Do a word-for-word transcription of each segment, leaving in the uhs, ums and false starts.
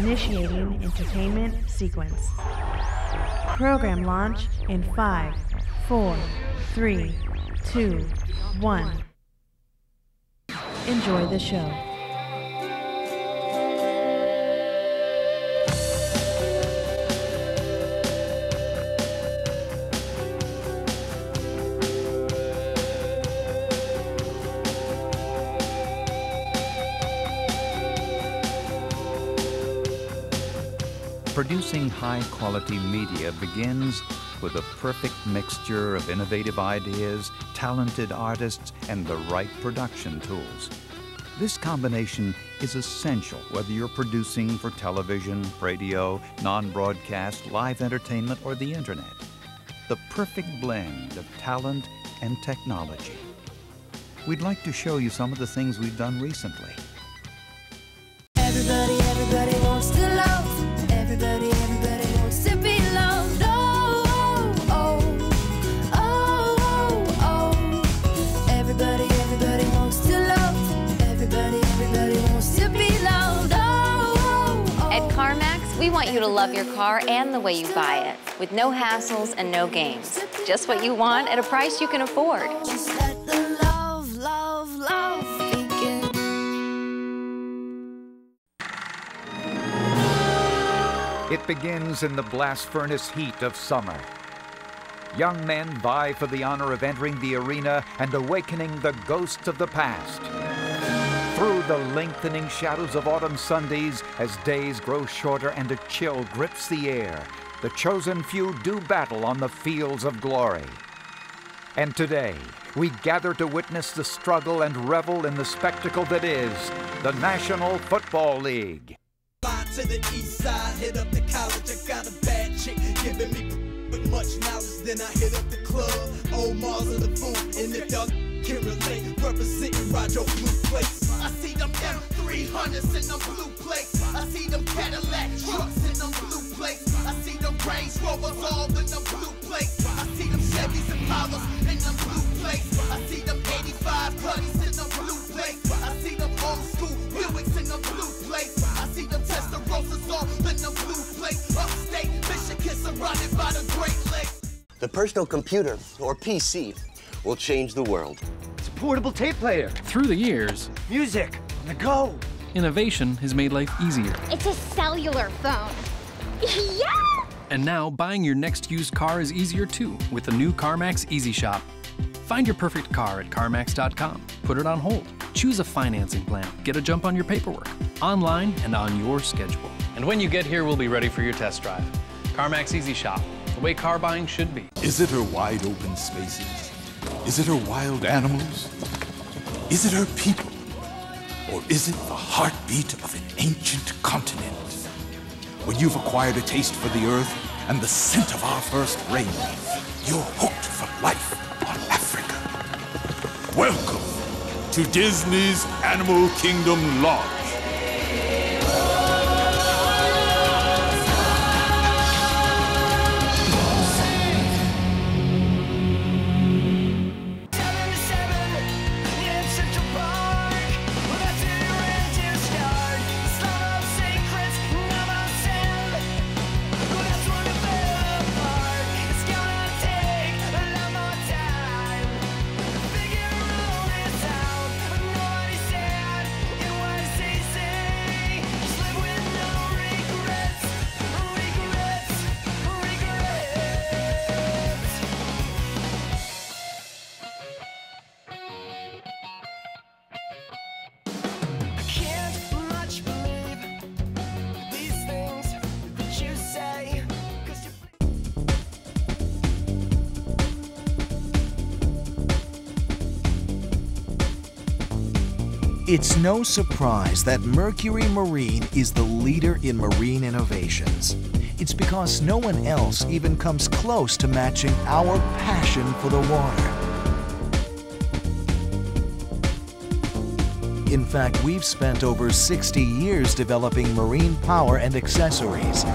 Initiating entertainment sequence. Program launch in five, four, three, two, one. Enjoy the show. Producing high-quality media begins with a perfect mixture of innovative ideas, talented artists, and the right production tools. This combination is essential whether you're producing for television, radio, non-broadcast, live entertainment, or the internet. The perfect blend of talent and technology. We'd like to show you some of the things we've done recently. Everybody, everybody wants to love. Everybody, everybody wants to be loved. Oh, oh, oh, oh, oh. Everybody, everybody wants to love. Everybody, everybody wants to be loved. Oh, oh, oh. At CarMax, we want you to love your car and the way you buy it, with no hassles and no games. Just what you want at a price you can afford. Just let the love, love, love begin. It begins in the blast furnace heat of summer. Young men vie for the honor of entering the arena and awakening the ghosts of the past. Through the lengthening shadows of autumn Sundays, as days grow shorter and a chill grips the air, the chosen few do battle on the fields of glory. And today, we gather to witness the struggle and revel in the spectacle that is the National Football League. To the east side, hit up the college, I got a bad chick giving me with much knowledge, then I hit up the club, old Mars of the food, and if y'all can relate, representing Roger Blue Place. I see them M three hundreds in them blue plates, I see them Cadillac trucks in them blue plates, I see them Range Rovers all in them blue plates, I see them Chevys and Polos in them blue plates, I see them eighty-five Cuddies in them blue plates, I see them old school Buicks in them blue plates, I see them Testarossas all in them blue plates, upstate Michigan surrounded by the Great Lakes. The personal computer, or P C, will change the world. It's a portable tape player. Through the years, music on the go. Innovation has made life easier. It's a cellular phone. Yeah! And now, buying your next used car is easier too with the new CarMax Easy Shop. Find your perfect car at CarMax dot com. Put it on hold. Choose a financing plan. Get a jump on your paperwork. Online and on your schedule. And when you get here, we'll be ready for your test drive. CarMax Easy Shop. The way car buying should be. Is it her wide open spaces? Is it her wild animals? Is it her people? Or is it the heartbeat of an ancient continent? When you've acquired a taste for the earth and the scent of our first rain, you're hooked for life on Africa. Welcome to Disney's Animal Kingdom Lodge. It's no surprise that Mercury Marine is the leader in marine innovations. It's because no one else even comes close to matching our passion for the water. In fact, we've spent over sixty years developing marine power and accessories,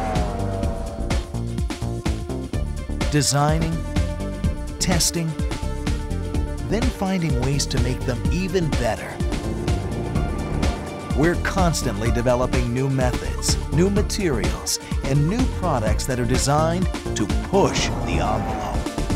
designing, testing, then finding ways to make them even better. We're constantly developing new methods, new materials, and new products that are designed to push the envelope.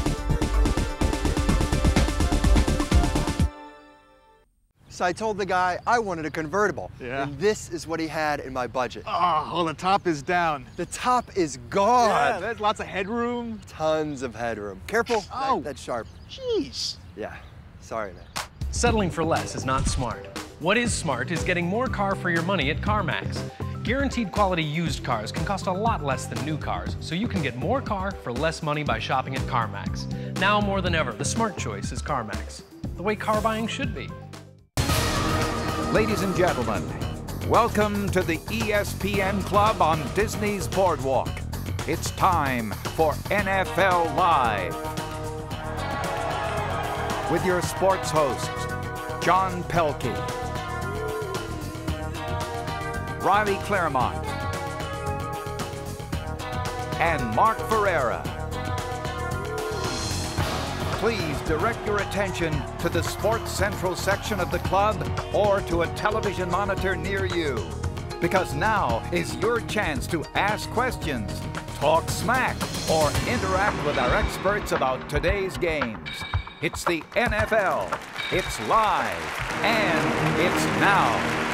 So I told the guy I wanted a convertible. Yeah. And this is what he had in my budget. Oh, well, the top is down. The top is gone. Yeah, there's lots of headroom. Tons of headroom. Careful, oh. that, that's sharp. Jeez. Yeah, sorry, man. Settling for less is not smart. What is smart is getting more car for your money at CarMax. Guaranteed quality used cars can cost a lot less than new cars, so you can get more car for less money by shopping at CarMax. Now more than ever, the smart choice is CarMax, the way car buying should be. Ladies and gentlemen, welcome to the E S P N Club on Disney's Boardwalk. It's time for N F L Live. With your sports hosts, John Pelkey, Riley Claremont, and Mark Ferreira. Please direct your attention to the Sports Central section of the club or to a television monitor near you, because now is your chance to ask questions, talk smack, or interact with our experts about today's games. It's the N F L. It's live, and it's now.